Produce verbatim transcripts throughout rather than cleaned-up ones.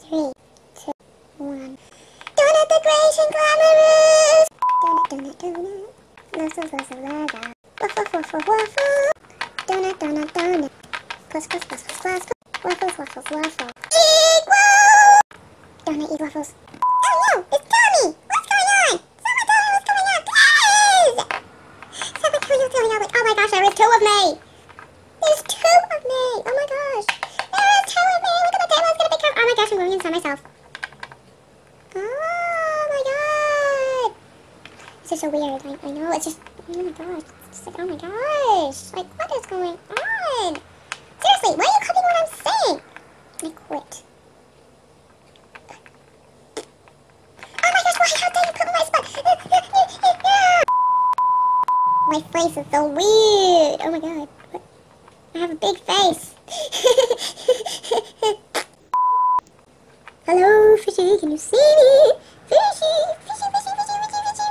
three, two, one. Donut the great and glamorous! Donut, donut, donut. Waffle, waffle, waffle. Waffle, waffle, waffle. Donut, donut, donut. Plus, plus, plus, plus, plus. Waffles, waffles, waffle. Equal! Donut eat waffles. Oh no! It's Tommy! What's going on? Someone tell me what's going on, please! Someone tell me what's going on. Like, oh my gosh, there is two of me! There's two of me! Oh my gosh! There is two of me! Look at the table, it's gonna become... Oh my gosh, I'm going inside myself. Oh my god! This is so weird. I, I know, it's just... Oh my gosh. It's just like, oh my gosh. Like, what is going on? Seriously, why are you copying what I'm saying? I quit. Oh my gosh, why? How dare you put me in my spot? My face is so weird. Oh my god. What? I have a big face. Hello, fishy, can you see me? Fishy, fishy, fishy, fishy, fishy, fishy,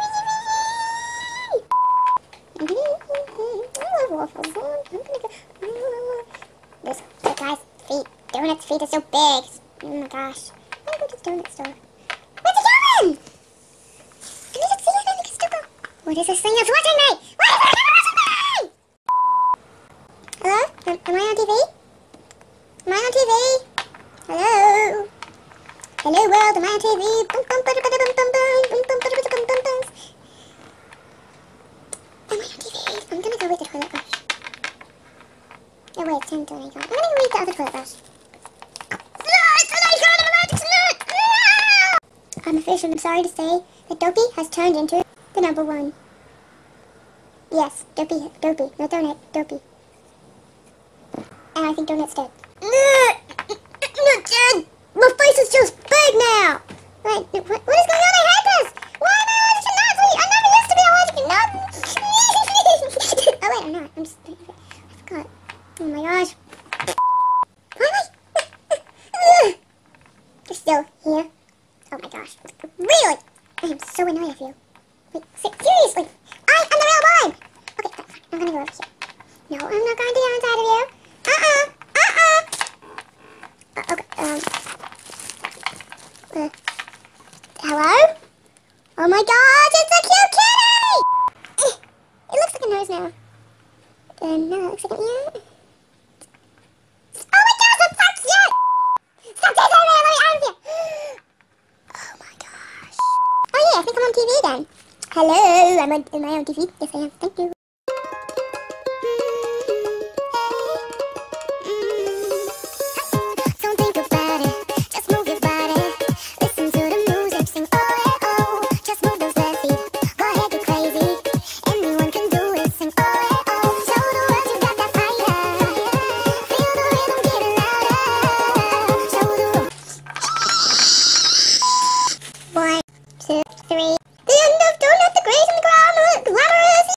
fishy, fishy. I love waffles. I'm gonna go. This, this guy's feet, Donut's feet are so big. Oh my gosh. I'm gonna go to the donut store. What's he doing? Can you just see it? I can still go. What is this thing that's watching me? What is this thing watching me? Hello? Am, am I on T V? Am I on T V? Hello? Hello world, am I on T V? Bum, bum, bada, bada, bum, bum, bum, bum, bum, bada, bada, bum, bum, bum. Am I on T V? I'm gonna go with the toilet brush. Oh wait, it's time to go. I'm gonna go with the other toilet brush. I'm officially sorry to say that Dopey has turned into the number one. Yes, Dopey, Dopey, no Donut, Dopey. And I think Donut's dead. Not dead! My face is just big now! Right, what, what is going on? I hate this! Why am I allergic to nuts? I never used to be allergic to nuts! Oh wait, I'm not. I'm just... I forgot. Oh my gosh. Why am I... You're still here? Oh my gosh. Really? I am so annoyed of you. Wait, seriously? I am the real one! Okay, fine, fine. I'm gonna go over here. No, I'm not going to the inside of you. Uh-uh. Uh-uh. Uh, okay, um... Uh, hello? Oh my gosh, it's a cute kitty! Eh, it looks like a nose now. Uh, no, it looks like an ear. Oh my gosh, that's so cute! Stop taking me, let me out of here! Oh my gosh. Oh yeah, I think I'm on T V then. Hello, I'm on, am I on T V? Yes, I am. Thank you. One, two, three.